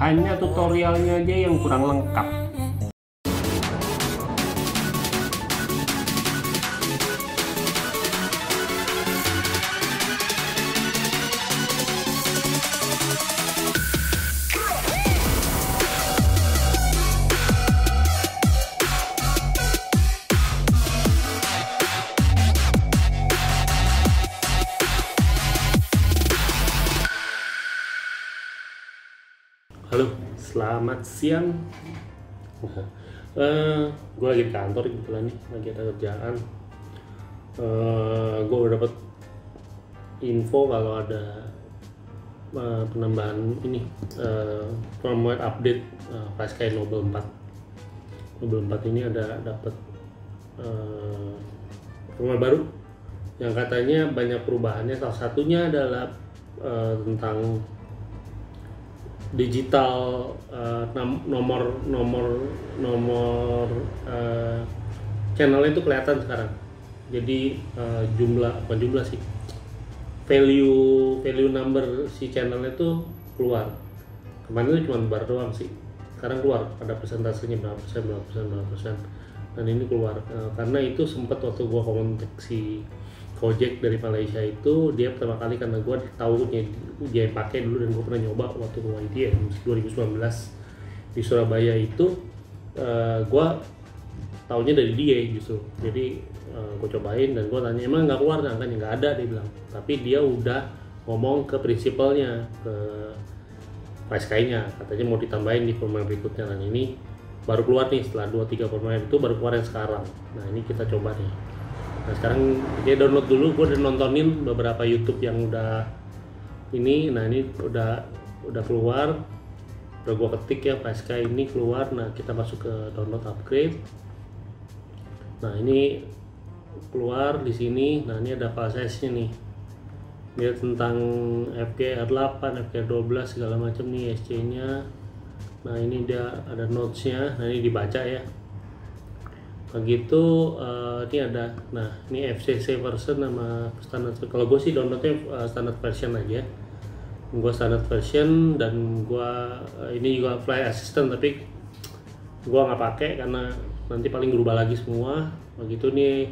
hanya tutorialnya aja yang kurang lengkap. Halo, selamat siang. Gue lagi di kantor kebetulan nih, lagi ada kerjaan. Gue udah dapet info kalau ada penambahan ini firmware update FlashSky Noble 4. Noble 4 ini ada dapet firmware baru yang katanya banyak perubahannya. Salah satunya adalah tentang digital nomor channelnya itu kelihatan sekarang. Jadi bukan jumlah sih, value number si channelnya itu keluar. Kemarin itu cuma bar doang sih, sekarang keluar ada persentasenya berapa persen. Dan ini keluar karena itu sempat waktu gua kontak si Gojek dari Malaysia itu, dia pertama kali karena gue tahu dia pakai dulu dan gue pernah nyoba waktu ke YTN 2019 di Surabaya itu, gue taunya dari dia justru. Jadi gue cobain dan gue tanya emang nggak keluar angkanya, nggak ada, dia bilang. Tapi dia udah ngomong ke prinsipalnya, ke FlashSky-nya, katanya mau ditambahin di firmware berikutnya. Dan ini baru keluar nih setelah 2-3 firmware itu baru keluar yang sekarang. Nah ini kita coba nih. Nah sekarang dia download dulu, gue udah nontonin beberapa YouTube yang udah ini. Nah ini udah keluar, udah gue ketik ya FlashSky ini keluar. Nah kita masuk ke download upgrade. Nah ini keluar di sini. Nah ini ada file size-nya nih, dia tentang FGR8, FGR12 segala macam nih SC-nya. Nah ini dia ada notes-nya. Nah ini dibaca ya. Begitu ini ada, nah ini FCC version sama standard. Kalau gue sih downloadnya standard version aja. Gue standard version dan gue ini juga Fly Assistant, tapi gue nggak pakai karena nanti paling berubah lagi semua. Begitu nih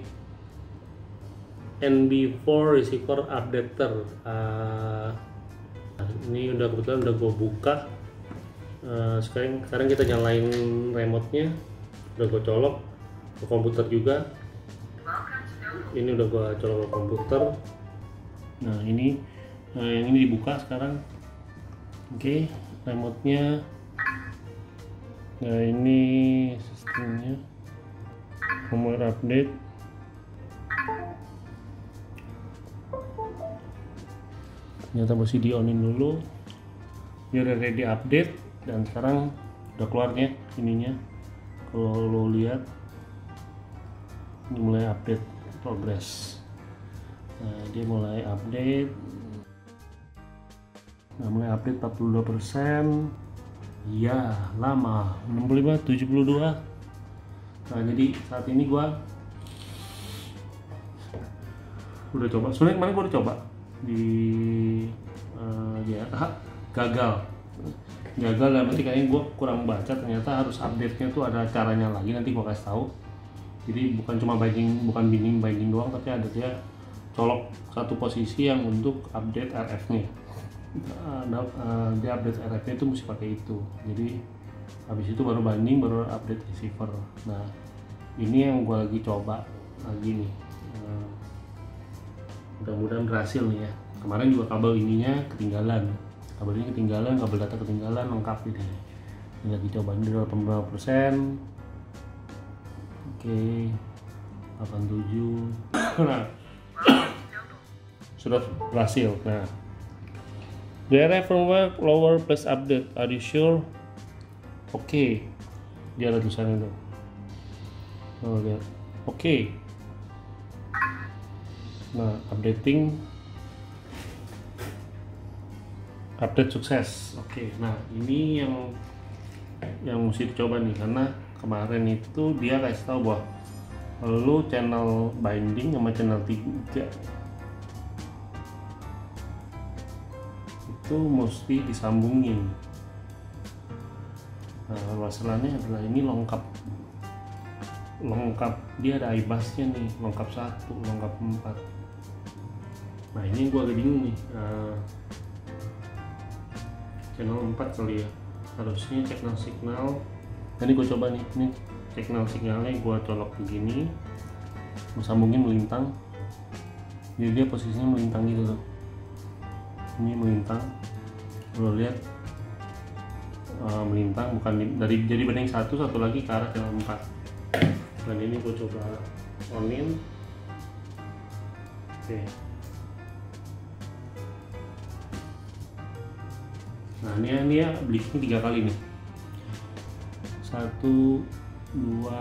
NB4 receiver updater. Ini udah kebetulan udah gue buka. Sekarang kita nyalain remote-nya, udah gue colok ke komputer juga. Ini udah gua colok ke komputer. Nah ini yang ini dibuka sekarang. Oke, remote-nya. Nah ini sistemnya, firmware update. Ternyata mesti di onin dulu biar ready update. Dan sekarang udah keluarnya ininya. Kalau lo lihat ini mulai update progress. Nah, dia mulai update. Nah, mulai update 42%. Iya, lama. 65, 72. Nah, jadi saat ini gua udah coba. Sebenarnya kemarin gua udah coba di gagal dan nanti kayaknya gua kurang baca, ternyata harus update-nya tuh ada caranya lagi, nanti gua kasih tahu. Jadi bukan cuma binding doang, tapi ada dia colok satu posisi yang untuk update RF-nya. Dia update RF-nya itu mesti pakai itu. Jadi habis itu baru binding, baru update receiver. Nah ini yang gue lagi coba lagi nih. Mudah-mudahan berhasil nih ya. Kemarin juga kabel ininya ketinggalan, kabel ini ketinggalan, kabel data ketinggalan, lengkap gitu. Ini lagi coba di 85%. Oke, 87. Nah, sudah berhasil. Nah, DRF firmware lower plus update. Are you sure? Oke, dia ada tulisannya tuh. Oh, lihat. Oke. Nah, update sukses. Oke. Nah, ini yang mesti dicoba nih, karena kemarin itu dia kasih tahu bahwa lu channel binding sama channel 3 itu mesti disambungin. Nah, masalahnya adalah ini lengkap, dia ada iBus-nya nih, lengkap 1, lengkap 4. Nah ini gua agak bingung nih, channel 4 kali ya, harusnya signal. Nah, ini gua coba nih, ini signalnya gua colok begini, gua sambungin melintang, jadi dia posisinya melintang gitu tuh, ini melintang, lo lihat melintang, bukan dari jadi banding satu lagi ke arah channel 4. Dan ini gua coba onin, oke. Nah ini ya blinking 3 kali nih, 1, 2,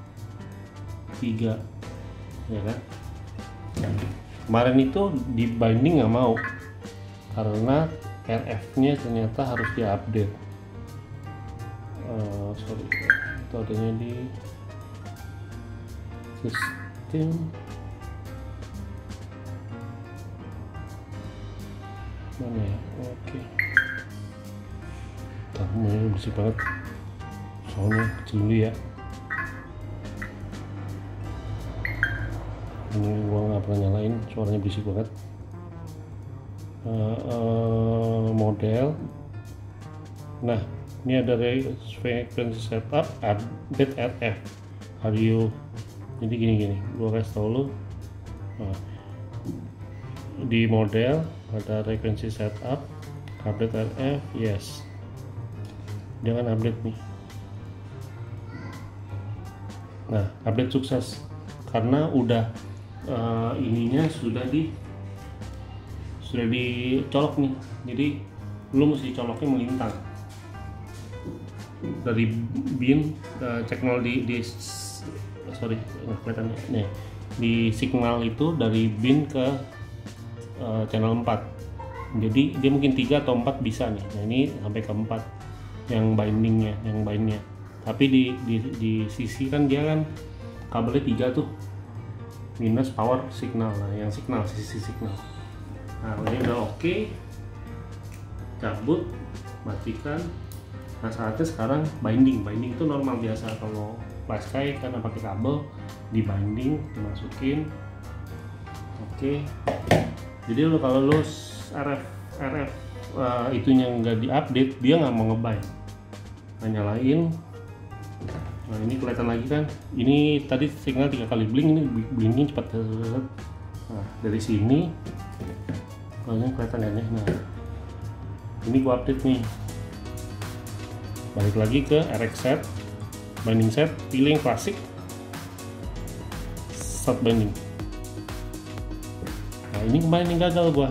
3, ya kan. Kemarin itu di binding nggak mau karena RF nya ternyata harus diupdate. Sorry, itu adanya di sistem. Mana ya? Oke. Ini bersih banget, soalnya kecil dulu ya. Ini gua nggak pernah nyalain, suaranya berisik banget. Model. Nah ini ada frequency setup, update RF radio. Jadi gini gua kasih tau lu. Nah, di model ada frequency setup, update RF, yes. Jangan update nih. Nah update sukses karena udah ininya sudah dicolok nih, jadi lu mesti coloknya melintang dari bin signal sorry nggak kelihatan nih, di signal itu dari bin ke channel 4, jadi dia mungkin 3 atau 4 bisa nih. Nah ini sampai ke 4 yang bindingnya, tapi di sisi kan dia kan kabelnya 3 tuh, minus power signal. Nah yang signal, sisi signal. Nah ini udah oke, cabut, matikan. Nah saatnya sekarang binding itu normal biasa. Kalau flashlight kan pakai kabel, di binding, dimasukin. Oke. Jadi kalau lu RF itunya nggak diupdate, dia nggak mau ngebind. Nah nyalain. Nah ini kelihatan lagi kan, ini tadi signal 3 kali blink, ini blinknya cepat. Nah dari sini kalau kelihatan ya. Nah ini gua update nih, balik lagi ke RX set, binding set, pilih yang klasik, start binding. Nah ini kemarin yang gagal gua.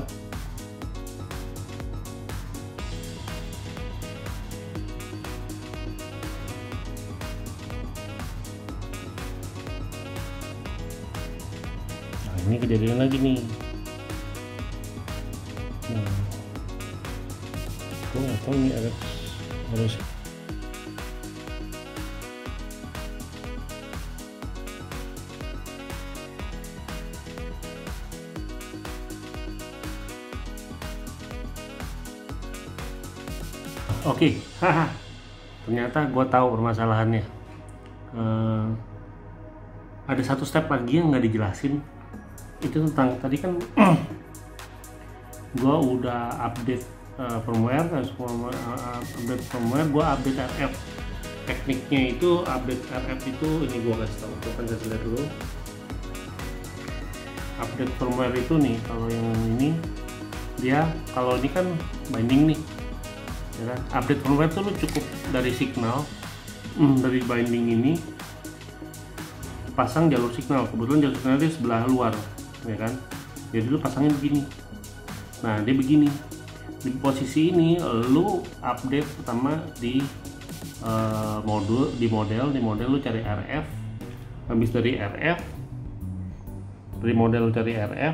Ini kejadian lagi nih. Nah, gue nggak tahu nih harus oke. Ternyata gue tahu permasalahannya. Ada satu step lagi yang nggak dijelasin. Itu tentang tadi kan gue udah update firmware, update firmware, gue update RF. Tekniknya itu update RF itu, ini gue kasih tahu, gue akan kasih lihat dulu. Update firmware itu nih, kalau yang ini dia, kalau ini kan binding nih, ya kan? Update firmware itu lu cukup dari signal, dari binding ini pasang jalur signal. Kebetulan jalur signal di sebelah luar, ya kan, jadi lu pasangnya begini. Nah dia begini, di posisi ini lu update pertama di model lu cari RF. Habis dari RF, dari model lu cari RF,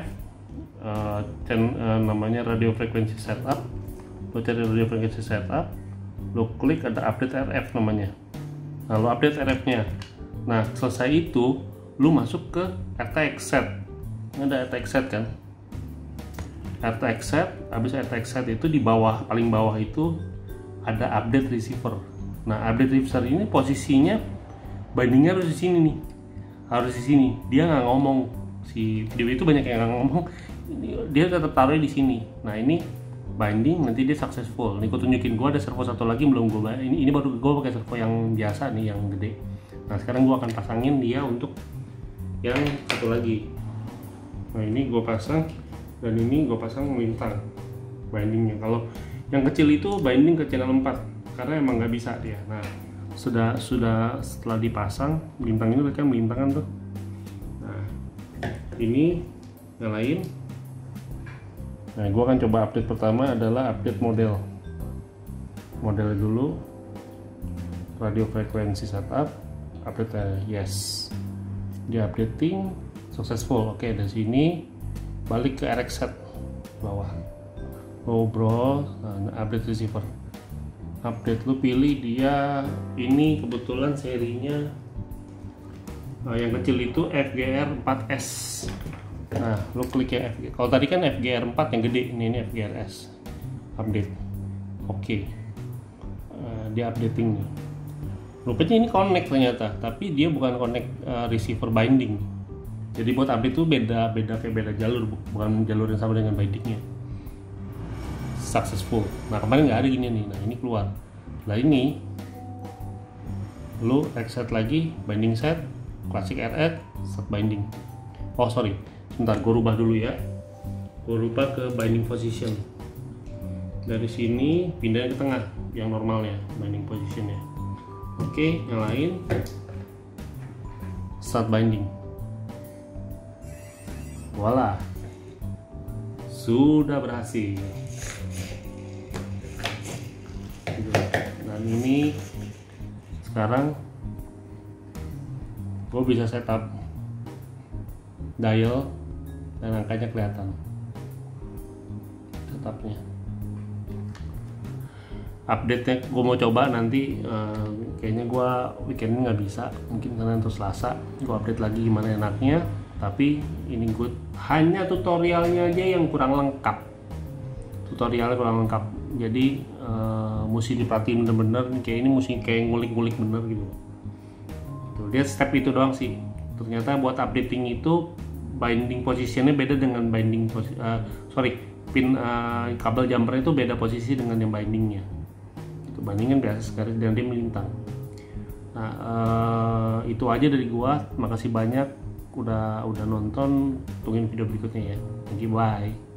namanya radio frequency setup. Lu cari radio frequency setup, lu klik ada update RF namanya. Nah lu update RF nya. Nah selesai itu lu masuk ke RTX set. Ada RTX set kan, RTX set. Habis RTX set itu di bawah, paling bawah itu ada update receiver. Nah, update reverser ini posisinya bindingnya harus di sini nih, harus di sini. Dia nggak ngomong, si video itu banyak yang nggak ngomong, dia tetap taruhnya di sini. Nah, ini binding, nanti dia successful. Nih gue tunjukin, gue ada servo satu lagi belum gue ini baru gue pakai servo yang biasa nih, yang gede. Nah, sekarang gue akan pasangin dia untuk yang satu lagi. Nah, ini gue pasang, dan ini gue pasang melintang bindingnya. Kalau yang kecil itu binding ke channel 4 karena emang nggak bisa dia. Nah, sudah setelah dipasang melintang ini, kan melintangan tuh. Nah, ini nyalain. Nah, gue akan coba update pertama adalah update modelnya dulu, radio frekuensi setup, update yes, dia updating successful. Oke, dari sini balik ke RX set bawah, ngobrol, update receiver, update, lu pilih dia. Ini kebetulan serinya yang kecil itu FGR 4S. Nah, lu klik ya FGR. Kalau tadi kan FGR 4 yang gede, ini FGRS. Update. Oke. Dia updating nih. Rupanya ini connect ternyata, tapi dia bukan connect receiver binding. Jadi buat update tuh beda jalur, bukan jalur yang sama dengan bindingnya. Successful. Nah, kemarin nggak ada gini nih. Nah, ini keluar. Nah, ini lu reset lagi, binding set, classic RX, set binding. Oh sorry, sebentar, gue rubah dulu ya. Gue rubah ke binding position. Dari sini pindahnya ke tengah, yang normalnya binding positionnya. Oke, nyalain, start binding. Voila, sudah berhasil. Dan ini sekarang gue bisa setup dial dan angkanya kelihatan setupnya. Update-nya gue mau coba nanti, kayaknya gue weekend nggak bisa, mungkin Senin atau Selasa gue update lagi gimana enaknya. Tapi ini gue hanya tutorialnya aja yang kurang lengkap, jadi mesti diperhatiin bener-bener. Kayak ini mesti kayak ngulik-ngulik bener gitu. Tuh, lihat step itu doang sih. Ternyata buat updating itu binding positionnya beda dengan binding pin kabel jumper itu beda posisi dengan yang bindingnya. Itu binding kan biasa sekali dan dia melintang. Nah, itu aja dari gua. Makasih banyak udah nonton. Tungguin video berikutnya ya. Thank you, bye.